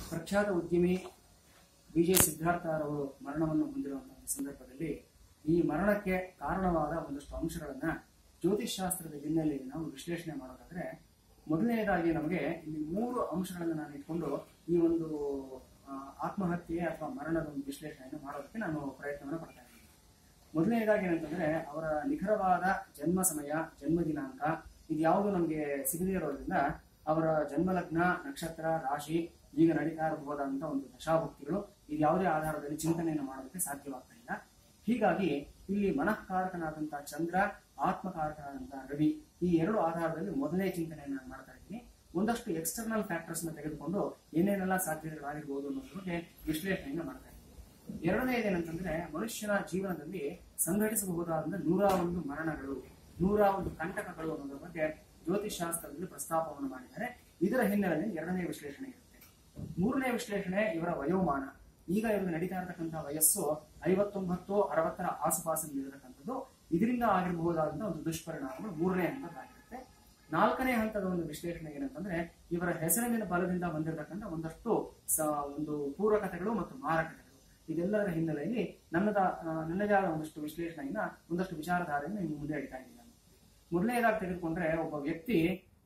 ಪ್ರಖ್ಯಾತ ಉದ್ಯಮಿ ವಿಜಯ ಸಿದ್ಧಾರ್ಥರವರು ಮರಣವನ್ನು ಹೊಂದಿರುವಂತಹ ಸಂದರ್ಭದಲ್ಲಿ ಈ ಮರಣಕ್ಕೆ ಕಾರಣವಾದ ಒಂದಷ್ಟು ಅಂಶಗಳನ್ನ ಜ್ಯೋತಿಷ್ಶಾಸ್ತ್ರದ ಹಿನ್ನೆಲೆಯಲ್ಲಿ ನಾವು ವಿಶ್ಲೇಷಣೆ ಮಾಡೋದಾದ್ರೆ, ಮೊದಲನೆಯದಾಗಿ ನಮಗೆ ಇಲ್ಲಿ 3 ಅಂಶಗಳನ್ನು ನಾನು ಇಟ್ಕೊಂಡು ಈ ಒಂದು ಆತ್ಮಹತ್ಯೆ ಅಥವಾ ಮರಣದ ಒಂದು ವಿಶ್ಲೇಷಣೆಯನ್ನು ಮಾಡೋದಕ್ಕೆ ನಾನು ಪ್ರಯತ್ನವನ್ನು ಪಡ್ತಾ ಇದ್ದೀನಿ. ಮೊದಲನೇದಾಗಿ ಏನಂತಂದ್ರೆ, ಅವರ ನಿಖರವಾದ ಜನ್ಮ ಸಮಯ, ಜನ್ಮ ದಿನಾಂಕ ಇದು ಯಾವುದು ನಮಗೆ ಸಿಗದೇ ಇರೋದ್ರಿಂದ ಅವರ ಜನ್ಮ ಲಗ್ನ, ನಕ್ಷತ್ರ, ರಾಶಿ, ಈಗ ನಡೀತಾ ಇರಬಹುದಾದಂತ ಒಂದು ದಶಾಭುಕ್ತಿಗಳು ಇದು ಯಾವುದೇ ಆಧಾರದಲ್ಲಿ ಚಿಂತನೆಯನ್ನು ಮಾಡೋದಕ್ಕೆ ಸಾಧ್ಯವಾಗ್ತಾ ಇಲ್ಲ. ಹೀಗಾಗಿ ಇಲ್ಲಿ ಮನಃಕಾರಕನಾದಂತಹ ಚಂದ್ರ, ಆತ್ಮಕಾರಕನಾದಂತಹ ರವಿ, ಈ 2 ಆಧಾರದಲ್ಲಿ ಮೊದಲನೇ ಚಿಂತನೆಯನ್ನು ನಾನು ಮಾಡ್ತಾ ಇದ್ದೀನಿ. ಒಂದಷ್ಟು ಎಕ್ಸ್ಟರ್ನಲ್ ಫ್ಯಾಕ್ಟರ್ಸ್ ನ ತೆಗೆದುಕೊಂಡು ಏನೇನೆಲ್ಲ ಸಾಧ್ಯತೆಗಳಾಗಿರ್ಬೋದು ಅನ್ನೋದ್ರ ಬಗ್ಗೆ ವಿಶ್ಲೇಷಣೆಯನ್ನು ಮಾಡ್ತಾ ಇದ್ದೀನಿ. ಎರಡನೇದೇನಂತಂದ್ರೆ, ಮನುಷ್ಯನ ಜೀವನದಲ್ಲಿ ಸಂಘಟಿಸಬಹುದಾದ 101 ಮರಣಗಳು, 101 ಕಂಟಕಗಳು ಅನ್ನೋದ್ರ ಬಗ್ಗೆ ಜ್ಯೋತಿಷಾಸ್ತ್ರದಲ್ಲಿ ಪ್ರಸ್ತಾಪವನ್ನು ಮಾಡಿದ್ದಾರೆ. ಇದರ ಹಿನ್ನೆಲೆಯಲ್ಲಿ ಎರಡನೇ ವಿಶ್ಲೇಷಣೆ ಇರುತ್ತೆ. ಮೂರನೇ ವಿಶ್ಲೇಷಣೆ ಇವರ ವಯೋಮಾನ. ಈಗ ಇವರು ನಡೀತಾ ಇರತಕ್ಕಂತಹ ವಯಸ್ಸು 59-60ರ ಆಸುಪಾಸಿನಲ್ಲಿರತಕ್ಕಂಥದ್ದು. ಇದರಿಂದ ಆಗಿರಬಹುದಾದಂತಹ ಒಂದು ದುಷ್ಪರಿಣಾಮಗಳು ಮೂರನೇ ಹಂತದ್ದಾಗಿರುತ್ತೆ. 4ನೇ ಹಂತದ ಒಂದು ವಿಶ್ಲೇಷಣೆ ಏನಂತಂದ್ರೆ, ಇವರ ಹೆಸರಿನ ಬಲದಿಂದ ಬಂದಿರತಕ್ಕಂಥ ಒಂದಷ್ಟು ಒಂದು ಪೂರಕತೆಗಳು ಮತ್ತು ಮಾರಕತೆಗಳು. ಇದೆಲ್ಲದರ ಹಿನ್ನೆಲೆಯಲ್ಲಿ ನನ್ನದೇ ಆದ ಒಂದಷ್ಟು ವಿಶ್ಲೇಷಣೆಯನ್ನ, ಒಂದಷ್ಟು ವಿಚಾರಧಾರೆಯನ್ನು ಇನ್ನು ಮುಂದೆ ಇಡ್ತಾ ಇದ್ದೀನಿ. ಮೊದಲನೇದಾಗಿ ತೆಗೆದುಕೊಂಡ್ರೆ, ಒಬ್ಬ ವ್ಯಕ್ತಿ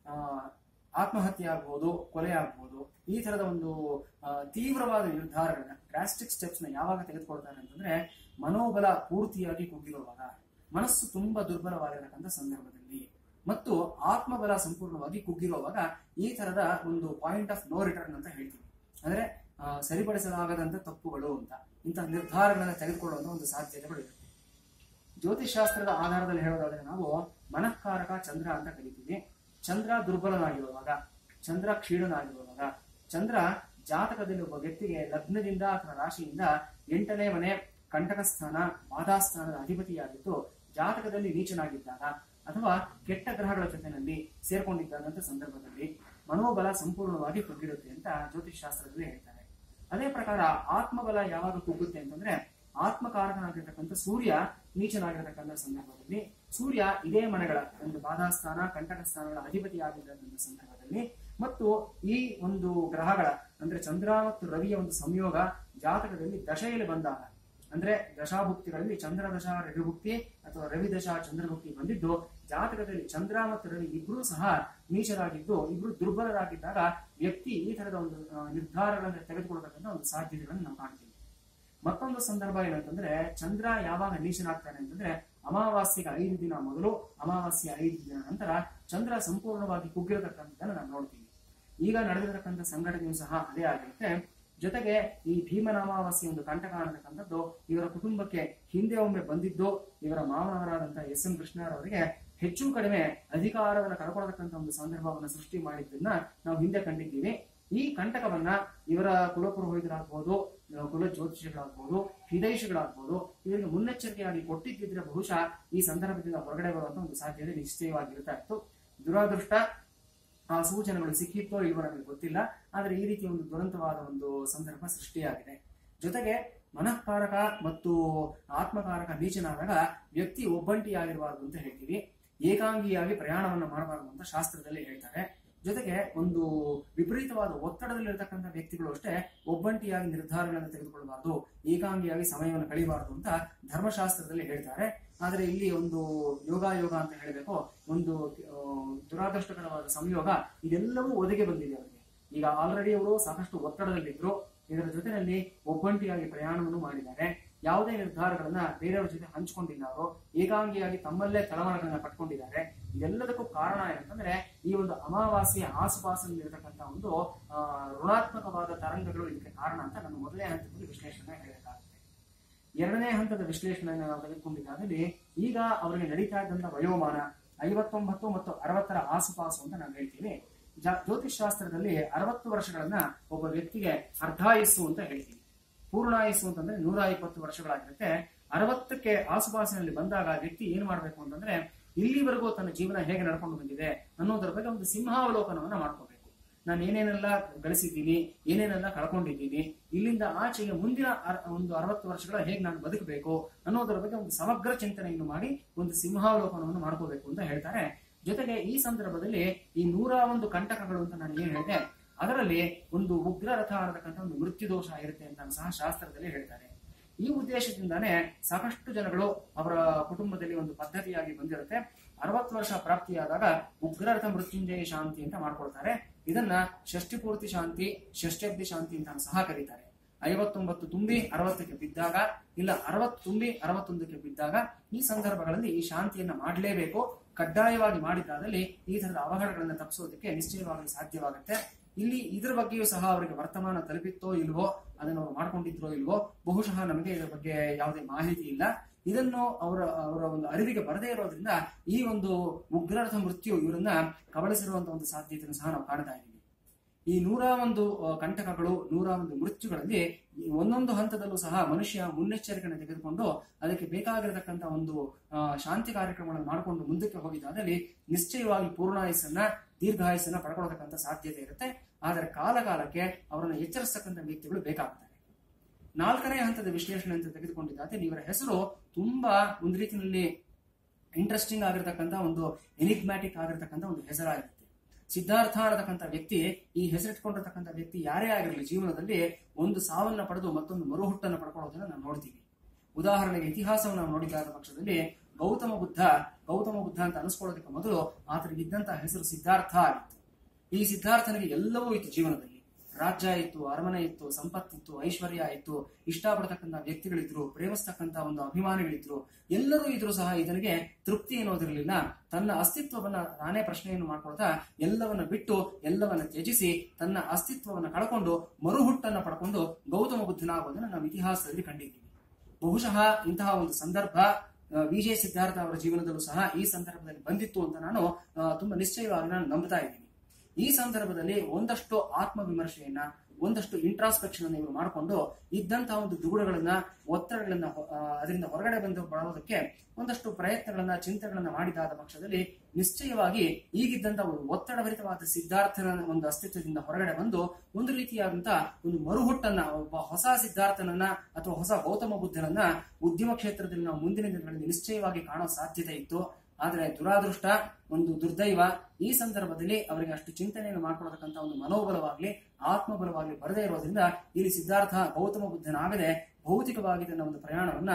ಆತ್ಮಹತ್ಯೆ ಆಗ್ಬೋದು, ಕೊಲೆ ಆಗ್ಬೋದು, ಈ ತರದ ಒಂದು ತೀವ್ರವಾದ ನಿರ್ಧಾರಗಳನ್ನ, ಡ್ರಾಸ್ಟಿಕ್ ಸ್ಟೆಪ್ಸ್ ನ ಯಾವಾಗ ತೆಗೆದುಕೊಳ್ತಾರೆ ಅಂತಂದ್ರೆ, ಮನೋಬಲ ಪೂರ್ತಿಯಾಗಿ ಕುಗ್ಗಿರುವಾಗ, ಮನಸ್ಸು ತುಂಬಾ ದುರ್ಬಲವಾಗಿರತಕ್ಕಂಥ ಸಂದರ್ಭದಲ್ಲಿ ಮತ್ತು ಆತ್ಮಬಲ ಸಂಪೂರ್ಣವಾಗಿ ಕುಗ್ಗಿರುವಾಗ ಈ ತರದ ಒಂದು ಪಾಯಿಂಟ್ ಆಫ್ ನೋ ರಿಟರ್ನ್ ಅಂತ ಹೇಳ್ತೀವಿ. ಅಂದ್ರೆ ಸರಿಪಡಿಸಲಾಗದಂತ ತಪ್ಪುಗಳು ಅಂತ, ಇಂತಹ ನಿರ್ಧಾರಗಳನ್ನ ತೆಗೆದುಕೊಳ್ಳುವಂತ ಒಂದು ಸಾಧ್ಯತೆಗಳು ಇರುತ್ತೆ. ಜ್ಯೋತಿಷಾಸ್ತ್ರದ ಆಧಾರದಲ್ಲಿ ಹೇಳೋದಾದ್ರೆ, ನಾವು ಮನಃಕಾರಕ ಚಂದ್ರ ಅಂತ ಕರಿತೀವಿ. ಚಂದ್ರ ದುರ್ಬಲನಾಗಿರುವಾಗ, ಚಂದ್ರ ಕ್ಷೀಣನಾಗಿರುವಾಗ, ಚಂದ್ರ ಜಾತಕದಲ್ಲಿ ಒಬ್ಬ ವ್ಯಕ್ತಿಗೆ ಲಗ್ನದಿಂದ ಅಥವಾ ರಾಶಿಯಿಂದ 8ನೇ ಮನೆ ಕಂಟಕ ಸ್ಥಾನ, ಬಾಧಾಸ್ಥಾನದ ಅಧಿಪತಿಯಾಗಿದ್ದು ಜಾತಕದಲ್ಲಿ ನೀಚನಾಗಿದ್ದಾಗ ಅಥವಾ ಕೆಟ್ಟ ಗ್ರಹಗಳ ಜೊತೆನಲ್ಲಿ ಸೇರ್ಕೊಂಡಿದ್ದಂತ ಸಂದರ್ಭದಲ್ಲಿ ಮನೋಬಲ ಸಂಪೂರ್ಣವಾಗಿ ಕುಗ್ಗಿರುತ್ತೆ ಅಂತ ಜ್ಯೋತಿಷಾಸ್ತ್ರದಲ್ಲಿ ಹೇಳ್ತಾರೆ. ಅದೇ ಪ್ರಕಾರ ಆತ್ಮಬಲ ಯಾವಾಗ ಕುಗ್ಗುತ್ತೆ ಅಂತಂದ್ರೆ, ಆತ್ಮಕಾರಕನಾಗಿರ್ತಕ್ಕಂಥ ಸೂರ್ಯ ನೀಚನಾಗಿರತಕ್ಕಂಥ ಸಂದರ್ಭದಲ್ಲಿ, ಸೂರ್ಯ ಇದೇ ಮನೆಗಳ ಒಂದು ಬಾಧಾಸ್ಥಾನ, ಕಂಟಕ ಸ್ಥಾನಗಳ ಅಧಿಪತಿಯಾಗಿರ್ತಕ್ಕಂಥ ಸಂದರ್ಭದಲ್ಲಿ ಮತ್ತು ಈ ಒಂದು ಗ್ರಹಗಳ ಅಂದ್ರೆ ಚಂದ್ರ ಮತ್ತು ರವಿಯ ಒಂದು ಸಂಯೋಗ ಜಾತಕದಲ್ಲಿ ದಶೆಯಲ್ಲಿ ಬಂದಾಗ, ಅಂದ್ರೆ ದಶಾಭುಕ್ತಿಗಳಲ್ಲಿ ಚಂದ್ರ ದಶಾ ರವಿಭುಕ್ತಿ ಅಥವಾ ರವಿ ದಶಾ ಚಂದ್ರಭುಕ್ತಿ ಬಂದಿದ್ದು ಜಾತಕದಲ್ಲಿ ಚಂದ್ರ ಮತ್ತು ರವಿ ಇಬ್ರು ಸಹ ನೀಚರಾಗಿದ್ದು, ಇಬ್ರು ದುರ್ಬಲರಾಗಿದ್ದಾಗ ವ್ಯಕ್ತಿ ಈ ತರದ ಒಂದು ನಿರ್ಧಾರಗಳನ್ನು ತೆಗೆದುಕೊಳ್ಳತಕ್ಕಂಥ ಒಂದು ಸಾಧ್ಯತೆಗಳನ್ನು ನಾವು ಕಾಣ್ತೀವಿ. ಮತ್ತೊಂದು ಸಂದರ್ಭ ಏನಂತಂದ್ರೆ, ಚಂದ್ರ ಯಾವಾಗ ನೀಚನಾಗ್ತಾನೆ ಅಂತಂದ್ರೆ, ಅಮಾವಾಸ್ಯೆಗೆ 5 ದಿನ ಮೊದಲು, ಅಮಾವಾಸ್ಯೆ 5 ದಿನ ನಂತರ ಚಂದ್ರ ಸಂಪೂರ್ಣವಾಗಿ ಕುಗ್ಗಿರತಕ್ಕಂಥದ್ದನ್ನು ನಾವು ನೋಡ್ತೀವಿ. ಈಗ ನಡೆದಿರತಕ್ಕಂಥ ಸಂಘಟನೆಯೂ ಸಹ ಅದೇ ಆಗಿರುತ್ತೆ. ಜೊತೆಗೆ ಈ ಭೀಮನ ಅಮಾವಾಸ್ಯೆ ಒಂದು ಕಂಟಕ ಅನ್ನತಕ್ಕಂಥದ್ದು ಇವರ ಕುಟುಂಬಕ್ಕೆ ಹಿಂದೆ ಒಮ್ಮೆ ಬಂದಿದ್ದು, ಇವರ ಮಾವನವರಾದಂತಹ ಎಸ್.ಎಂ. ಕೃಷ್ಣರವರಿಗೆ ಹೆಚ್ಚು ಕಡಿಮೆ ಅಧಿಕಾರವನ್ನು ಕಳ್ಕೊಳ್ಳತಕ್ಕಂಥ ಒಂದು ಸಂದರ್ಭವನ್ನು ಸೃಷ್ಟಿ ಮಾಡಿದ್ದನ್ನ ನಾವು ಹಿಂದೆ ಕಂಡಿದ್ದೀವಿ. ಈ ಕಂಟಕವನ್ನ ಇವರ ಕುಲಪುರೋಹಿತರಾಗ್ಬೋದು, ಕುಲ ಜ್ಯೋತಿಷಿಗಳಾಗ್ಬೋದು, ಹಿತೈಷಿಗಳಾಗ್ಬೋದು, ಇವರಿಗೆ ಮುನ್ನೆಚ್ಚರಿಕೆಯಾಗಿ ಕೊಟ್ಟಿದ್ದಿದ್ರೆ ಬಹುಶಃ ಈ ಸಂದರ್ಭದಿಂದ ಹೊರಗಡೆ ಬರುವಂತ ಒಂದು ಸಾಧ್ಯತೆ ನಿಶ್ಚಯವಾಗಿರ್ತಾ ಇತ್ತು. ದುರಾದೃಷ್ಟ ಆ ಸೂಚನೆಗಳು ಸಿಕ್ಕಿತ್ತೋ ಇಲ್ವೋ ನಮಗೆ ಗೊತ್ತಿಲ್ಲ. ಆದ್ರೆ ಈ ರೀತಿ ಒಂದು ದುರಂತವಾದ ಒಂದು ಸಂದರ್ಭ ಸೃಷ್ಟಿಯಾಗಿದೆ. ಜೊತೆಗೆ ಮನಃಕಾರಕ ಮತ್ತು ಆತ್ಮಕಾರಕ ನೀಚನಾದಾಗ ವ್ಯಕ್ತಿ ಒಬ್ಬಂಟಿಯಾಗಿರಬಾರದು ಅಂತ ಹೇಳ್ತೀವಿ. ಏಕಾಂಗಿಯಾಗಿ ಪ್ರಯಾಣವನ್ನು ಮಾಡಬಾರದು ಅಂತ ಶಾಸ್ತ್ರದಲ್ಲಿ ಹೇಳ್ತಾರೆ. ಜೊತೆಗೆ ಒಂದು ವಿಪರೀತವಾದ ಒತ್ತಡದಲ್ಲಿರತಕ್ಕಂಥ ವ್ಯಕ್ತಿಗಳು ಅಷ್ಟೇ ಒಬ್ಬಂಟಿಯಾಗಿ ನಿರ್ಧಾರಗಳನ್ನು ತೆಗೆದುಕೊಳ್ಳಬಾರದು, ಏಕಾಂಗಿಯಾಗಿ ಸಮಯವನ್ನು ಕಳೆಯಬಾರದು ಅಂತ ಧರ್ಮಶಾಸ್ತ್ರದಲ್ಲಿ ಹೇಳ್ತಾರೆ. ಆದ್ರೆ ಇಲ್ಲಿ ಒಂದು ಯೋಗ ಅಂತ ಹೇಳಬೇಕು, ಒಂದು ದುರಾದೃಷ್ಟಕರವಾದ ಸಂಯೋಗ ಇದೆಲ್ಲವೂ ಒದಗಿ ಬಂದಿದೆ ಅವರಿಗೆ. ಈಗ ಆಲ್ರೆಡಿ ಅವರು ಸಾಕಷ್ಟು ಒತ್ತಡದಲ್ಲಿದ್ರು, ಇದರ ಜೊತೆಯಲ್ಲಿ ಒಬ್ಬಂಟಿಯಾಗಿ ಪ್ರಯಾಣವನ್ನು ಮಾಡಿದ್ದಾರೆ. ಯಾವುದೇ ನಿರ್ಧಾರಗಳನ್ನ ಬೇರೆಯವರ ಜೊತೆ ಹಂಚಿಕೊಂಡಿಲ್ಲ, ಅವರು ಏಕಾಂಗಿಯಾಗಿ ತಮ್ಮಲ್ಲೇ ತಳಮಳಗಳನ್ನ ಪಟ್ಕೊಂಡಿದ್ದಾರೆ. ಇದೆಲ್ಲದಕ್ಕೂ ಕಾರಣ ಏನಂತಂದ್ರೆ, ಈ ಒಂದು ಅಮಾವಾಸ್ಯೆಯ ಆಸುಪಾಸಿನಲ್ಲಿರತಕ್ಕಂಥ ಒಂದು ಋಣಾತ್ಮಕವಾದ ತರಂಗಗಳು ಇದಕ್ಕೆ ಕಾರಣ ಅಂತ ನಾನು ಮೊದಲನೇ ಹಂತದಲ್ಲಿ ವಿಶ್ಲೇಷಣೆ ಹೇಳಬೇಕಾಗುತ್ತೆ. ಎರಡನೇ ಹಂತದ ವಿಶ್ಲೇಷಣೆಯನ್ನು ನಾವು ತೆಗೆದುಕೊಂಡಿದ್ದಾದಲ್ಲಿ, ಈಗ ಅವರಿಗೆ ನಡೀತಾ ಇದ್ದಂತ ವಯೋಮಾನ 59 ಮತ್ತು 60ರ ಆಸುಪಾಸು ಅಂತ ನಾವು ಹೇಳ್ತೀವಿ. ಜ್ಯೋತಿಷಾಸ್ತ್ರದಲ್ಲಿ 60 ವರ್ಷಗಳನ್ನ ಒಬ್ಬ ವ್ಯಕ್ತಿಗೆ ಅರ್ಧಾಯುಸ್ಸು ಅಂತ ಹೇಳ್ತೀವಿ. ಪೂರ್ಣಾಯುಸ್ಸು ಅಂತಂದ್ರೆ 120 ವರ್ಷಗಳಾಗಿರುತ್ತೆ. 60ಕ್ಕೆ ಆಸುಪಾಸಿನಲ್ಲಿ ಬಂದಾಗ ವ್ಯಕ್ತಿ ಏನ್ ಮಾಡ್ಬೇಕು ಅಂತಂದ್ರೆ, ಇಲ್ಲಿವರೆಗೂ ತನ್ನ ಜೀವನ ಹೇಗೆ ನಡ್ಕೊಂಡು ಬಂದಿದೆ ಅನ್ನೋದರ ಬಗ್ಗೆ ಒಂದು ಸಿಂಹಾವಲೋಕನವನ್ನ ಮಾಡ್ಕೋಬೇಕು. ನಾನು ಏನೇನೆಲ್ಲ ಗಳಿಸಿದ್ದೀನಿ, ಏನೇನೆಲ್ಲ ಕಳ್ಕೊಂಡಿದ್ದೀನಿ, ಇಲ್ಲಿಂದ ಆಚೆಗೆ ಮುಂದಿನ ಒಂದು 60 ವರ್ಷಗಳ ಹೇಗೆ ನಾನು ಬದುಕಬೇಕು ಅನ್ನೋದರ ಬಗ್ಗೆ ಒಂದು ಸಮಗ್ರ ಚಿಂತನೆಯನ್ನು ಮಾಡಿ ಒಂದು ಸಿಂಹಾವಲೋಕನವನ್ನು ಮಾಡ್ಕೋಬೇಕು ಅಂತ ಹೇಳ್ತಾರೆ. ಜೊತೆಗೆ ಈ ಸಂದರ್ಭದಲ್ಲಿ ಈ 101 ಕಂಟಕಗಳು ಅಂತ ನಾನು ಏನ್ ಹೇಳಿದೆ, ಅದರಲ್ಲಿ ಒಂದು ಉಗ್ರರಥ ಅನ್ನತಕ್ಕಂಥ ಒಂದು ಮೃತ್ಯು ದೋಷ ಇರುತ್ತೆ ಅಂತ ಸಹ ಶಾಸ್ತ್ರದಲ್ಲಿ ಹೇಳ್ತಾರೆ. ಈ ಉದ್ದೇಶದಿಂದಾನೇ ಸಾಕಷ್ಟು ಜನಗಳು ಅವರ ಕುಟುಂಬದಲ್ಲಿ ಒಂದು ಪದ್ಧತಿಯಾಗಿ ಬಂದಿರುತ್ತೆ. 60 ವರ್ಷ ಪ್ರಾಪ್ತಿಯಾದಾಗ ಉಗ್ರರಥ ಮೃತ್ಯುಂಜಯ ಶಾಂತಿ ಅಂತ ಮಾಡ್ಕೊಳ್ತಾರೆ. ಇದನ್ನ ಷಷ್ಠಿ ಪೂರ್ತಿ ಶಾಂತಿ, ಷಷ್ಠ್ಯಬ್ಧಿ ಶಾಂತಿ ಅಂತ ಸಹ ಕರೀತಾರೆ. 59 ತುಂಬಿ 60ಕ್ಕೆ ಬಿದ್ದಾಗ, ಇಲ್ಲ 60 ತುಂಬಿ 61ಕ್ಕೆ ಬಿದ್ದಾಗ ಈ ಸಂದರ್ಭಗಳಲ್ಲಿ ಈ ಶಾಂತಿಯನ್ನ ಮಾಡಲೇಬೇಕು. ಕಡ್ಡಾಯವಾಗಿ ಮಾಡಿದ್ದಾದಲ್ಲಿ ಈ ತರದ ಅವಘಡಗಳನ್ನ ತಪ್ಪಿಸೋದಕ್ಕೆ ನಿಶ್ಚಯವಾಗಿ ಸಾಧ್ಯವಾಗುತ್ತೆ. ಇಲ್ಲಿ ಇದ್ರ ಬಗ್ಗೆಯೂ ಸಹ ಅವರಿಗೆ ವರ್ತಮಾನ ತಲುಪಿತ್ತೋ ಇಲ್ವೋ, ಅದನ್ನು ಅವರು ಮಾಡ್ಕೊಂಡಿದ್ರೋ ಇಲ್ವೋ, ಬಹುಶಃ ನಮಗೆ ಇದರ ಬಗ್ಗೆ ಯಾವುದೇ ಮಾಹಿತಿ ಇಲ್ಲ. ಇದನ್ನು ಅವರ ಒಂದು ಅರಿವಿಗೆ ಬರದೇ ಇರೋದ್ರಿಂದ ಈ ಒಂದು ಉಗ್ರರಥ ಮೃತ್ಯು ಇವರನ್ನ ಕಬಳಿಸಿರುವಂತಹ ಒಂದು ಸಾಧ್ಯತೆಯನ್ನು ಸಹ ನಾವು ಕಾಣ್ತಾ ಇದ್ದೀವಿ. ಈ 101 ಕಂಟಕಗಳು, 101 ಮೃತ್ಯುಗಳಲ್ಲಿ ಒಂದೊಂದು ಹಂತದಲ್ಲೂ ಸಹ ಮನುಷ್ಯ ಮುನ್ನೆಚ್ಚರಿಕೆಯನ್ನು ತೆಗೆದುಕೊಂಡು ಅದಕ್ಕೆ ಬೇಕಾಗಿರತಕ್ಕಂಥ ಒಂದು ಶಾಂತಿ ಕಾರ್ಯಕ್ರಮಗಳನ್ನು ಮಾಡಿಕೊಂಡು ಮುಂದಕ್ಕೆ ಹೋಗಿದ್ದಾದಲ್ಲಿ ನಿಶ್ಚಯವಾಗಿ ಪೂರ್ಣಾಯಸ್ಸನ್ನ, ದೀರ್ಘಾಯಸ್ಸನ್ನ ಪಡ್ಕೊಳ್ತಕ್ಕಂಥ ಸಾಧ್ಯತೆ ಇರುತ್ತೆ. ಆದರೆ ಕಾಲಕಾಲಕ್ಕೆ ಅವರನ್ನು ಎಚ್ಚರಿಸತಕ್ಕಂಥ ವ್ಯಕ್ತಿಗಳು ಬೇಕಾಗ್ತಾರೆ. 4ನೇ ಹಂತದ ವಿಶ್ಲೇಷಣೆ ಅಂತ ತೆಗೆದುಕೊಂಡಿದ್ದಾದ್ರೆ ಇವರ ಹೆಸರು ತುಂಬಾ ಒಂದು ರೀತಿಯಲ್ಲಿ ಇಂಟ್ರೆಸ್ಟಿಂಗ್ ಆಗಿರತಕ್ಕಂಥ ಒಂದು ಎನಿಗ್ಮ್ಯಾಟಿಕ್ ಆಗಿರತಕ್ಕಂಥ ಒಂದು ಹೆಸರಾಗಿರುತ್ತೆ. ಸಿದ್ಧಾರ್ಥ ಅನ್ನತಕ್ಕಂಥ ವ್ಯಕ್ತಿ, ಈ ಹೆಸರಿಟ್ಕೊಂಡಿರ್ತಕ್ಕಂಥ ವ್ಯಕ್ತಿ ಯಾರೇ ಆಗಿರಲಿ ಜೀವನದಲ್ಲಿ ಒಂದು ಸಾವನ್ನ ಪಡೆದು ಮತ್ತೊಂದು ಮರುಹುಟ್ಟನ್ನು ಪಡ್ಕೊಳ್ಳೋದನ್ನ ನಾವು ನೋಡ್ತೀವಿ. ಉದಾಹರಣೆಗೆ ಇತಿಹಾಸವನ್ನು ನಾವು ನೋಡಿದಾದ ಪಕ್ಷದಲ್ಲಿ ಗೌತಮ ಬುದ್ಧ ಅಂತ ಅನಿಸ್ಕೊಳ್ಳೋದಕ್ಕೆ ಮೊದಲು ಆತನಿಗಿದ್ದಂತಹ ಹೆಸರು ಸಿದ್ಧಾರ್ಥ ಆಗಿತ್ತು. ಈ ಸಿದ್ಧಾರ್ಥನಿಗೆ ಎಲ್ಲವೂ ಇತ್ತು ಜೀವನದಲ್ಲಿ. ರಾಜ್ಯ ಇತ್ತು, ಅರಮನೆ ಇತ್ತು, ಸಂಪತ್ತಿತ್ತು, ಐಶ್ವರ್ಯ ಇತ್ತು, ಇಷ್ಟಪಡ್ತಕ್ಕಂಥ ವ್ಯಕ್ತಿಗಳಿದ್ರು, ಪ್ರೇಮಿಸ್ತಕ್ಕಂಥ ಒಂದು ಅಭಿಮಾನಿಗಳಿದ್ರು, ಎಲ್ಲರೂ ಇದ್ರು ಸಹ ಇದನಿಗೆ ತೃಪ್ತಿ ಅನ್ನೋದಿರಲಿಲ್ಲ. ತನ್ನ ಅಸ್ತಿತ್ವವನ್ನ ತಾನೇ ಪ್ರಶ್ನೆಯನ್ನು ಮಾಡ್ಕೊಳ್ತಾ ಎಲ್ಲವನ್ನ ಬಿಟ್ಟು, ಎಲ್ಲವನ್ನ ತ್ಯಜಿಸಿ ತನ್ನ ಅಸ್ತಿತ್ವವನ್ನ ಕಳ್ಕೊಂಡು ಮರುಹುಟ್ಟನ್ನ ಪಡ್ಕೊಂಡು ಗೌತಮ ಬುದ್ಧನಾಗುವುದನ್ನು ನಾವು ಇತಿಹಾಸದಲ್ಲಿ ಕಂಡಿದ್ದೀವಿ. ಬಹುಶಃ ಇಂತಹ ಒಂದು ಸಂದರ್ಭ ವಿಜಯ ಸಿದ್ಧಾರ್ಥ ಅವರ ಜೀವನದಲ್ಲೂ ಸಹ ಈ ಸಂದರ್ಭದಲ್ಲಿ ಬಂದಿತ್ತು ಅಂತ ನಾನು ತುಂಬಾ ನಿಶ್ಚಯವಾಗಿ ನಾನು ನಂಬ್ತಾ ಇದ್ದೀನಿ. ಈ ಸಂದರ್ಭದಲ್ಲಿ ಒಂದಷ್ಟು ಆತ್ಮವಿಮರ್ಶೆಯನ್ನ, ಒಂದಷ್ಟು ಇಂಟ್ರಾಸ್ಪೆಕ್ಷನ್ ಅನ್ನು ಇವರು ಮಾಡಿಕೊಂಡು ಇದ್ದಂತಹ ಒಂದು ದುಗುಡಗಳನ್ನ, ಒತ್ತಡಗಳನ್ನ ಅದರಿಂದ ಹೊರಗಡೆ ಬರೋದಕ್ಕೆ ಒಂದಷ್ಟು ಪ್ರಯತ್ನಗಳನ್ನ, ಚಿಂತನೆಗಳನ್ನ ಮಾಡಿದಾದ ಪಕ್ಷದಲ್ಲಿ ನಿಶ್ಚಯವಾಗಿ ಈಗಿದ್ದಂತಹ ಒಂದು ಒತ್ತಡಭರಿತವಾದ ಸಿದ್ಧಾರ್ಥನ ಒಂದು ಅಸ್ತಿತ್ವದಿಂದ ಹೊರಗಡೆ ಬಂದು ಒಂದು ರೀತಿಯಾದಂತಹ ಒಂದು ಮರುಹುಟ್ಟನ್ನ, ಒಬ್ಬ ಹೊಸ ಸಿದ್ಧಾರ್ಥನನ್ನ ಅಥವಾ ಹೊಸ ಗೌತಮ ಬುದ್ಧನನ್ನ ಉದ್ಯಮ ಕ್ಷೇತ್ರದಲ್ಲಿ ನಾವು ಮುಂದಿನ ದಿನಗಳಲ್ಲಿ ನಿಶ್ಚಯವಾಗಿ ಕಾಣೋ ಸಾಧ್ಯತೆ ಇತ್ತು. ಆದ್ರೆ ದುರಾದೃಷ್ಟ, ಒಂದು ದುರ್ದೈವ, ಈ ಸಂದರ್ಭದಲ್ಲಿ ಅವರಿಗೆ ಅಷ್ಟು ಚಿಂತನೆಯನ್ನು ಮಾಡ್ಕೊಳ್ತಕ್ಕಂಥ ಒಂದು ಮನೋಬಲವಾಗ್ಲಿ, ಆತ್ಮಬಲವಾಗ್ಲಿ ಬರದೇ ಇರೋದ್ರಿಂದ ಇಲ್ಲಿ ಸಿದ್ಧಾರ್ಥ ಗೌತಮ ಬುದ್ಧನಾಗದೆ ಭೌತಿಕವಾಗಿ ತನ್ನ ಒಂದು ಪ್ರಯಾಣವನ್ನ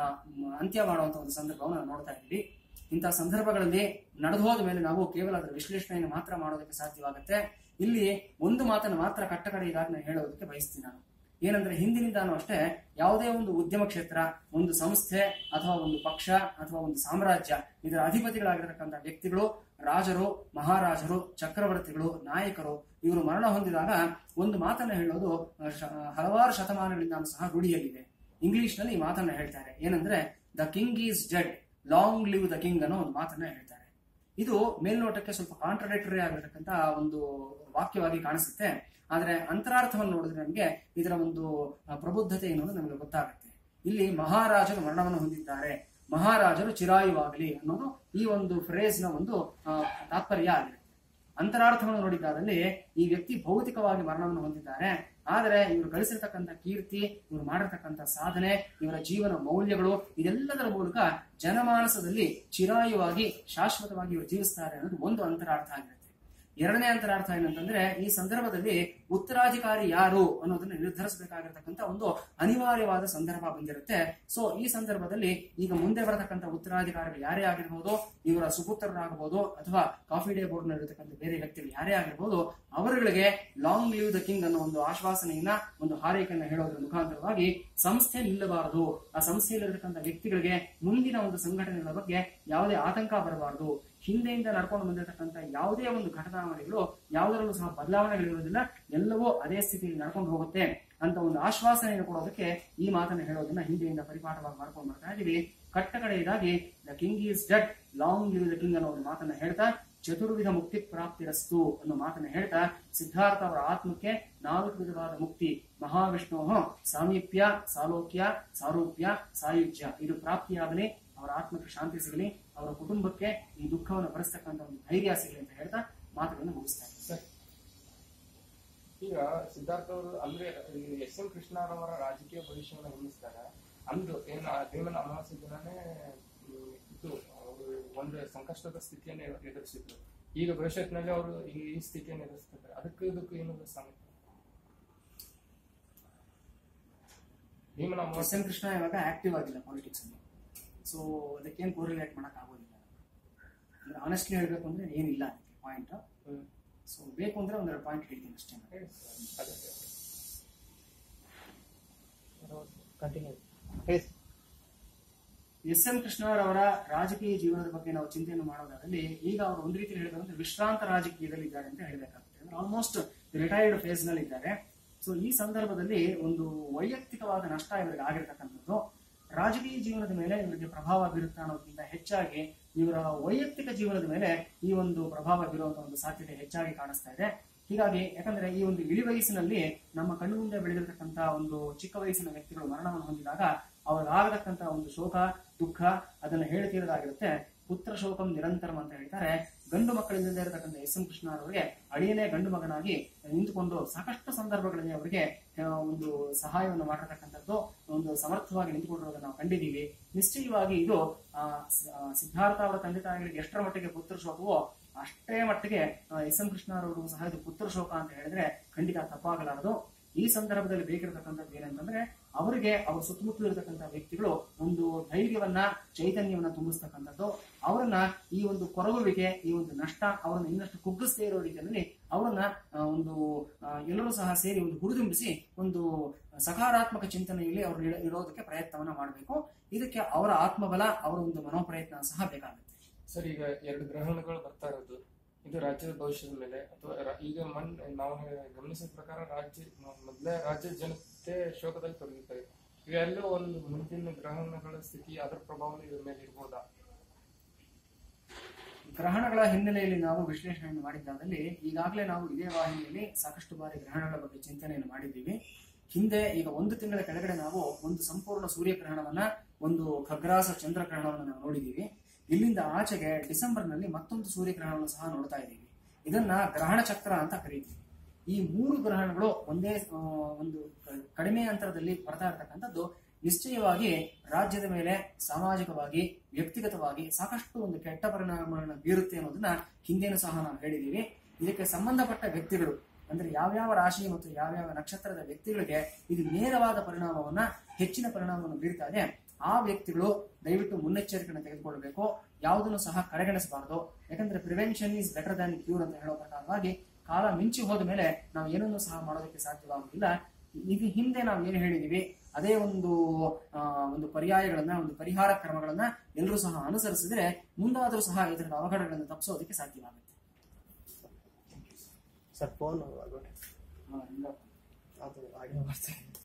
ಅಂತ್ಯ ಮಾಡುವಂತಹ ಒಂದು ಸಂದರ್ಭವನ್ನು ನಾವು ನೋಡ್ತಾ ಇದ್ದೀವಿ. ಇಂತಹ ಸಂದರ್ಭಗಳಲ್ಲಿ ನಡೆದು ಹೋದ ಮೇಲೆ ನಾವು ಕೇವಲ ಅದರ ವಿಶ್ಲೇಷಣೆಯನ್ನು ಮಾತ್ರ ಮಾಡೋದಕ್ಕೆ ಸಾಧ್ಯವಾಗುತ್ತೆ. ಇಲ್ಲಿ ಒಂದು ಮಾತನ್ನು ಮಾತ್ರ ಕಟ್ಟಕಡೆಯಾಗಿ ನಾನು ಹೇಳೋದಕ್ಕೆ ಬಯಸ್ತೀನಿ ನಾನು. ಏನಂದ್ರೆ ಹಿಂದಿನಿಂದಾನು ಅಷ್ಟೇ ಯಾವುದೇ ಒಂದು ಉದ್ಯಮ ಕ್ಷೇತ್ರ, ಒಂದು ಸಂಸ್ಥೆ ಅಥವಾ ಒಂದು ಪಕ್ಷ ಅಥವಾ ಒಂದು ಸಾಮ್ರಾಜ್ಯ, ಇದರ ಅಧಿಪತಿಗಳಾಗಿರತಕ್ಕಂಥ ವ್ಯಕ್ತಿಗಳು, ರಾಜರು, ಮಹಾರಾಜರು, ಚಕ್ರವರ್ತಿಗಳು, ನಾಯಕರು, ಇವರು ಮರಣ ಹೊಂದಿದಾಗ ಒಂದು ಮಾತನ್ನ ಹೇಳೋದು ಹಲವಾರು ಶತಮಾನಗಳಿಂದ ಸಹ ರೂಢಿಯಲ್ಲಿದೆ. ಇಂಗ್ಲಿಷ್ ನಲ್ಲಿ ಈ ಮಾತನ್ನ ಹೇಳ್ತಾರೆ. ಏನಂದ್ರೆ the king is dead, long live the king ಅನ್ನೋ ಒಂದು ಮಾತನ್ನ ಹೇಳ್ತಾರೆ. ಇದು ಮೇಲ್ನೋಟಕ್ಕೆ ಸ್ವಲ್ಪ ಕಾಂಟ್ರಡಿಕ್ಟರಿ ಆಗಿರತಕ್ಕಂತ ಒಂದು ವಾಕ್ಯವಾಗಿ ಕಾಣಿಸುತ್ತೆ. ಆದ್ರೆ ಅಂತರಾರ್ಥವನ್ನು ನೋಡಿದ್ರೆ ನಮಗೆ ಇದರ ಒಂದು ಪ್ರಬುದ್ಧತೆ ಎನ್ನುವುದು ನಮಗೆ ಗೊತ್ತಾಗುತ್ತೆ. ಇಲ್ಲಿ ಮಹಾರಾಜರು ಮರಣವನ್ನು ಹೊಂದಿದ್ದಾರೆ, ಮಹಾರಾಜರು ಚಿರಾಯುವಾಗಲಿ ಅನ್ನೋದು ಈ ಒಂದು ಫ್ರೇಸ್ ನ ಒಂದು ತಾತ್ಪರ್ಯ ಆಗಿದೆ. ಅಂತರಾರ್ಥವನ್ನು ನೋಡಿದ್ದಾದಲ್ಲಿ ಈ ವ್ಯಕ್ತಿ ಭೌತಿಕವಾಗಿ ಮರಣವನ್ನು ಹೊಂದಿದ್ದಾರೆ, ಆದರೆ ಇವರು ಗಳಿಸಿರ್ತಕ್ಕಂಥ ಕೀರ್ತಿ, ಇವರು ಮಾಡಿರ್ತಕ್ಕಂಥ ಸಾಧನೆ, ಇವರ ಜೀವನ ಮೌಲ್ಯಗಳು, ಇದೆಲ್ಲದರ ಮೂಲಕ ಜನಮಾನಸದಲ್ಲಿ ಚಿರಾಯುವಾಗಿ ಶಾಶ್ವತವಾಗಿ ಇವರು ಜೀವಿಸ್ತಾರೆ ಅನ್ನೋದು ಒಂದು ಅಂತರಾರ್ಥ ಆಗಿರುತ್ತೆ. ಎರಡನೇ ಅಂತರಾರ್ಥ ಏನಂತಂದ್ರೆ ಈ ಸಂದರ್ಭದಲ್ಲಿ ಉತ್ತರಾಧಿಕಾರಿ ಯಾರು ಅನ್ನೋದನ್ನ ನಿರ್ಧರಿಸಬೇಕಾಗಿರ್ತಕ್ಕಂಥ ಒಂದು ಅನಿವಾರ್ಯವಾದ ಸಂದರ್ಭ ಬಂದಿರುತ್ತೆ. ಸೊ ಈ ಸಂದರ್ಭದಲ್ಲಿ ಈಗ ಮುಂದೆ ಬರತಕ್ಕಂಥ ಉತ್ತರಾಧಿಕಾರಿಗಳು ಯಾರೇ ಆಗಿರ್ಬೋದು, ಇವರ ಸುಪುತ್ರರಾಗಬಹುದು ಅಥವಾ ಕಾಫಿ ಡೇ ಬೋರ್ಡ್ ನಲ್ಲಿರತಕ್ಕಂಥ ಬೇರೆ ವ್ಯಕ್ತಿಗಳು ಯಾರೇ ಆಗಿರ್ಬೋದು, ಅವರುಗಳಿಗೆ ಲಾಂಗ್ ಲಿವ್ ದ ಕಿಂಗ್ ಅನ್ನೋ ಒಂದು ಆಶ್ವಾಸನೆಯನ್ನ, ಒಂದು ಹಾರೈಕೆಯನ್ನ ಹೇಳೋದ್ರ ಮುಖಾಂತರವಾಗಿ ಸಂಸ್ಥೆ ನಿಲ್ಲಬಾರದು, ಆ ಸಂಸ್ಥೆಯಲ್ಲಿರತಕ್ಕಂಥ ವ್ಯಕ್ತಿಗಳಿಗೆ ಮುಂದಿನ ಒಂದು ಸಂಘಟನೆಗಳ ಬಗ್ಗೆ ಯಾವುದೇ ಆತಂಕ ಬರಬಾರದು, ಹಿಂದೆಯಿಂದ ನಡ್ಕೊಂಡು ಬಂದಿರತಕ್ಕಂಥ ಯಾವುದೇ ಒಂದು ಘಟನಾವಳಿಗಳು ಯಾವುದರಲ್ಲೂ ಸಹ ಬದಲಾವಣೆಗಳಿರೋದಿಲ್ಲ, ಎಲ್ಲವೂ ಅದೇ ಸ್ಥಿತಿಯಲ್ಲಿ ನಡ್ಕೊಂಡು ಹೋಗುತ್ತೆ ಅಂತ ಒಂದು ಆಶ್ವಾಸನೆಯನ್ನು ಕೊಡೋದಕ್ಕೆ ಈ ಮಾತನ್ನು ಹೇಳೋದನ್ನ ಹಿಂದೆಯಿಂದ ಪರಿಪಾಠವಾಗಿ ಮಾಡ್ಕೊಂಡು ಬರ್ತಾ ಇದೀವಿ. ಕಟ್ಟಕಡೆಯದಾಗಿ the king is dead, long live the king ಅನ್ನೋ ಒಂದು ಮಾತನ್ನ ಹೇಳ್ತಾ ಚತುರ್ವಿಧ ಮುಕ್ತಿ ಪ್ರಾಪ್ತಿರಸ್ತು ಅನ್ನೋ ಮಾತನ್ನ ಹೇಳ್ತಾ ಸಿದ್ಧಾರ್ಥ ಅವರ ಆತ್ಮಕ್ಕೆ 4 ವಿಧವಾದ ಮುಕ್ತಿ, ಮಹಾವಿಷ್ಣು ಸಾಮೀಪ್ಯ, ಸಾಲೋಕ್ಯ, ಸಾರೂಪ್ಯ, ಸಾಯುಜ್ಯ, ಇದು ಪ್ರಾಪ್ತಿಯಾಗಲಿ, ಅವರ ಆತ್ಮಕ್ಕೆ ಶಾಂತಿ ಸಿಗಲಿ, ಅವರ ಕುಟುಂಬಕ್ಕೆ ಈ ದುಃಖವನ್ನು ಭರಿಸ್ತಕ್ಕಂಥ ಒಂದು ಧೈರ್ಯ ಸಿಗಲಿ ಅಂತ ಹೇಳ್ತಾ ಮಾತುಗಳನ್ನು ಮುಗಿಸ್ತಾರೆ. ಈಗ ಸಿದ್ಧಾರ್ಥ ಅವರು ಅಂದ್ರೆ ಎಸ್ ಎಂ ಕೃಷ್ಣರವರ ರಾಜಕೀಯ ಭವಿಷ್ಯವನ್ನು ಗಮನಿಸಿದಾಗ ಅಂದು ಏನು ದೇವನ ಅಮಾವಾಸ್ಯ ದಿನನೇ ಇದು ಒಂದು ಸಂಕಷ್ಟದ ಸ್ಥಿತಿಯನ್ನು ಎದುರಿಸಿದ್ರು. ಈಗ ಭವಿಷ್ಯತ್ನಲ್ಲಿ ಅವರು ಈ ಸ್ಥಿತಿಯನ್ನು ಎದುರಿಸ್ತಾರೆ. ಅದಕ್ಕೂ ಇದಕ್ಕೂ ಏನಾದ್ರು ಸಾಮ್ಯ? ಎಸ್ ಎಂ ಕೃಷ್ಣ ಇವಾಗ ಆಕ್ಟಿವ್ ಆಗಿಲ್ಲ ಪಾಲಿಟಿಕ್ಸ್ ಅಲ್ಲಿ, ಸೊ ಅದಕ್ಕೇನು ಕೋರಿಲೇಟ್ ಮಾಡಕ್ ಆಗೋದಿಲ್ಲ. ಅಂದ್ರೆ ಆನೆಸ್ಟ್ಲಿ ಹೇಳ್ಬೇಕು ಅಂದ್ರೆ ಏನಿಲ್ಲ ಅದಕ್ಕೆ ಪಾಯಿಂಟ್. ಸೊ ಬೇಕು ಅಂದ್ರೆ ಒಂದೆರಡು ಪಾಯಿಂಟ್ ಹೇಳ್ತೀನಿ ಅಷ್ಟೇ. ಎಸ್ ಎಂ ಕೃಷ್ಣರವರ ರಾಜಕೀಯ ಜೀವನದ ಬಗ್ಗೆ ನಾವು ಚಿಂತೆಯನ್ನು ಮಾಡೋದಾದಲ್ಲಿ ಈಗ ಅವರು ಒಂದು ರೀತಿ ಹೇಳಬೇಕಂದ್ರೆ ವಿಶ್ರಾಂತ ರಾಜಕೀಯದಲ್ಲಿ ಇದ್ದಾರೆ ಅಂತ ಹೇಳಬೇಕಾಗುತ್ತೆ. ಅಂದ್ರೆ ಆಲ್ಮೋಸ್ಟ್ ರಿಟೈರ್ಡ್ ಫೇಸ್ ನಲ್ಲಿ ಇದ್ದಾರೆ. ಸೊ ಈ ಸಂದರ್ಭದಲ್ಲಿ ಒಂದು ವೈಯಕ್ತಿಕವಾದ ನಷ್ಟ ಇವರಿಗೆ ಆಗಿರ್ತಕ್ಕಂಥದ್ದು ರಾಜಕೀಯ ಜೀವನದ ಮೇಲೆ ಇವರಿಗೆ ಪ್ರಭಾವ ಬೀರುತ್ತಾ ಅನ್ನೋದಕ್ಕಿಂತ ಹೆಚ್ಚಾಗಿ ಇವರ ವೈಯಕ್ತಿಕ ಜೀವನದ ಮೇಲೆ ಈ ಒಂದು ಪ್ರಭಾವ ಬೀರುವಂತಹ ಒಂದು ಸಾಧ್ಯತೆ ಹೆಚ್ಚಾಗಿ ಕಾಣಿಸ್ತಾ ಇದೆ. ಹೀಗಾಗಿ ಯಾಕಂದ್ರೆ ಈ ಒಂದು ಇಳಿ ವಯಸ್ಸಿನಲ್ಲಿ ನಮ್ಮ ಕಣ್ಣು ಮುಂದೆ ಬೆಳೆದಿರತಕ್ಕಂತ ಒಂದು ಚಿಕ್ಕ ವಯಸ್ಸಿನ ವ್ಯಕ್ತಿಗಳು ಮರಣವನ್ನು ಹೊಂದಿದಾಗ ಅವ್ರಿಗಾಗತಕ್ಕಂತ ಒಂದು ಶೋಕ ದುಃಖ ಅದನ್ನ ಹೇಳ್ತೀರದಾಗಿರುತ್ತೆ. ಪುತ್ರ ಶೋಕಂ ನಿರಂತರಂ ಅಂತ ಹೇಳ್ತಾರೆ. ಗಂಡು ಮಕ್ಕಳಿಂದ ಇರತಕ್ಕಂಥ ಎಸ್ ಎಂ ಕೃಷ್ಣರವರಿಗೆ ಅಳಿಯನೇ ಗಂಡು ಮಗನಾಗಿ ನಿಂತುಕೊಂಡು ಸಾಕಷ್ಟು ಸಂದರ್ಭಗಳಲ್ಲಿ ಅವರಿಗೆ ಒಂದು ಸಹಾಯವನ್ನು ಮಾಡಿರತಕ್ಕಂಥದ್ದು, ಒಂದು ಸಮರ್ಥವಾಗಿ ನಿಂತುಕೊಂಡಿರೋದನ್ನು ನಾವು ಕಂಡಿದ್ದೀವಿ. ನಿಶ್ಚಯವಾಗಿ ಇದು ಸಿದ್ಧಾರ್ಥ ಅವರ ತಂದೆ ತಾಯಿಗಳಿಗೆ ಎಷ್ಟರ ಮಟ್ಟಿಗೆ ಪುತ್ರ ಶೋಕವೋ ಅಷ್ಟೇ ಮಟ್ಟಿಗೆ ಎಸ್ ಎಂ ಕೃಷ್ಣರವರು ಸಹ ಇದು ಪುತ್ರ ಶೋಕ ಅಂತ ಹೇಳಿದ್ರೆ ಖಂಡಿತ ತಪ್ಪಾಗಲಾರದು. ಈ ಸಂದರ್ಭದಲ್ಲಿ ಬೇಕಿರತಕ್ಕಂಥದ್ದು ಏನಂತಂದ್ರೆ ಅವರಿಗೆ ಅವ್ರ ಸುತ್ತಮುತ್ತಲು ಇರತಕ್ಕಂಥ ವ್ಯಕ್ತಿಗಳು ಒಂದು ಧೈರ್ಯವನ್ನ ಚೈತನ್ಯವನ್ನ ತುಂಬಿಸ್ತಕ್ಕಂಥದ್ದು, ಅವರನ್ನ ಈ ಒಂದು ಕೊರಗುವಿಕೆ ಈ ಒಂದು ನಷ್ಟ ಅವರನ್ನ ಇನ್ನಷ್ಟು ಕುಗ್ಗಿಸದೇ ಇರೋ ರೀತಿಯಲ್ಲಿ ಅವರನ್ನ ಒಂದು ಎಲ್ಲರೂ ಸಹ ಸೇರಿ ಒಂದು ಹುರಿದುಂಬಿಸಿ ಒಂದು ಸಕಾರಾತ್ಮಕ ಚಿಂತನೆಯಲ್ಲಿ ಅವರು ಇರೋದಕ್ಕೆ ಪ್ರಯತ್ನವನ್ನ ಮಾಡಬೇಕು. ಇದಕ್ಕೆ ಅವರ ಆತ್ಮಬಲ ಅವರ ಒಂದು ಮನೋಪ್ರಯತ್ನ ಸಹ ಬೇಕಾಗುತ್ತೆ. ಸರ್, ಈಗ 2 ಗ್ರಹಣಗಳು ಬರ್ತಾ ಇರೋದು ಇದು ರಾಜ್ಯದ ಭವಿಷ್ಯದ ಮೇಲೆ ಅಥವಾ ಈಗ ನಾವು ಗಮನಿಸಿದ ಪ್ರಕಾರ ಮೊದಲೇ ರಾಜ್ಯದ ಜನತೆ ಶೋಕದಲ್ಲಿ ತೊಡಗಿದ್ದಾರೆ. ಇವೆಲ್ಲೂ ಒಂದು ಮುಂದಿನ ಗ್ರಹಣಗಳ ಸ್ಥಿತಿ ಅದರ ಪ್ರಭಾವ ಇದ್ರ ಮೇಲೆ ಇರ್ಬೋದಾ? ಗ್ರಹಣಗಳ ಹಿನ್ನೆಲೆಯಲ್ಲಿ ನಾವು ವಿಶ್ಲೇಷಣೆಯನ್ನು ಮಾಡಿದ್ದಾದಲ್ಲಿ ಈಗಾಗಲೇ ನಾವು ಇದೇ ವಾಹಿನಿಯಲ್ಲಿ ಸಾಕಷ್ಟು ಬಾರಿ ಗ್ರಹಣಗಳ ಬಗ್ಗೆ ಚಿಂತನೆಯನ್ನು ಮಾಡಿದ್ದೀವಿ. ಹಿಂದೆ ಈಗ 1 ತಿಂಗಳ ಕೆಳಗಡೆ ನಾವು ಒಂದು ಸಂಪೂರ್ಣ ಸೂರ್ಯಗ್ರಹಣವನ್ನ ಒಂದು ಖಗ್ರಾಸ ಚಂದ್ರಗ್ರಹಣವನ್ನು ನಾವು ನೋಡಿದ್ದೀವಿ. ಇಲ್ಲಿಂದ ಆಚೆಗೆ ಡಿಸೆಂಬರ್ನಲ್ಲಿ ಮತ್ತೊಂದು ಸೂರ್ಯಗ್ರಹಣವನ್ನು ಸಹ ನೋಡ್ತಾ ಇದ್ದೀವಿ. ಇದನ್ನ ಗ್ರಹಣ ಚಕ್ರ ಅಂತ ಕರೀತೀವಿ. ಈ 3 ಗ್ರಹಣಗಳು ಒಂದೇ ಒಂದು ಕಡಿಮೆ ಅಂತರದಲ್ಲಿ ಬರ್ತಾ ಇರತಕ್ಕಂಥದ್ದು ನಿಶ್ಚಯವಾಗಿ ರಾಜ್ಯದ ಮೇಲೆ ಸಾಮಾಜಿಕವಾಗಿ ವ್ಯಕ್ತಿಗತವಾಗಿ ಸಾಕಷ್ಟು ಒಂದು ಕೆಟ್ಟ ಪರಿಣಾಮಗಳನ್ನು ಬೀರುತ್ತೆ ಅನ್ನೋದನ್ನ ಹಿಂದೇನು ಸಹ ನಾವು ಹೇಳಿದೀವಿ. ಇದಕ್ಕೆ ಸಂಬಂಧಪಟ್ಟ ವ್ಯಕ್ತಿಗಳು ಅಂದ್ರೆ ಯಾವ್ಯಾವ ರಾಶಿ ಮತ್ತು ಯಾವ್ಯಾವ ನಕ್ಷತ್ರದ ವ್ಯಕ್ತಿಗಳಿಗೆ ಇದು ನೇರವಾದ ಪರಿಣಾಮವನ್ನ ಹೆಚ್ಚಿನ ಪರಿಣಾಮವನ್ನು ಬೀರ್ತಾ ಇದೆ. ಆ ವ್ಯಕ್ತಿಗಳು ದಯವಿಟ್ಟು ಮುನ್ನೆಚ್ಚರಿಕೆಯನ್ನು ತೆಗೆದುಕೊಳ್ಬೇಕು. ಯಾವುದನ್ನು ಸಹ ಕಡೆಗಣಿಸಬಾರದು. ಯಾಕಂದ್ರೆ prevention is better than cure ಅಂತ ಹೇಳೋ ಪ್ರಕಾರವಾಗಿ ಕಾಲ ಮಿಂಚಿ ಹೋದ ಮೇಲೆ ನಾವು ಏನನ್ನೂ ಸಹ ಮಾಡೋದಕ್ಕೆ ಸಾಧ್ಯವಾಗುವುದಿಲ್ಲ. ಈಗ ಹಿಂದೆ ನಾವು ಏನು ಹೇಳಿದೀವಿ ಅದೇ ಒಂದು ಪರ್ಯಾಯಗಳನ್ನ ಒಂದು ಪರಿಹಾರ ಕ್ರಮಗಳನ್ನ ಎಲ್ಲರೂ ಸಹ ಅನುಸರಿಸಿದ್ರೆ ಮುಂದಾದ್ರೂ ಸಹ ಇದರ ಅವಘಡಗಳನ್ನು ತಪ್ಪಿಸೋದಕ್ಕೆ ಸಾಧ್ಯವಾಗುತ್ತೆ. Sir phone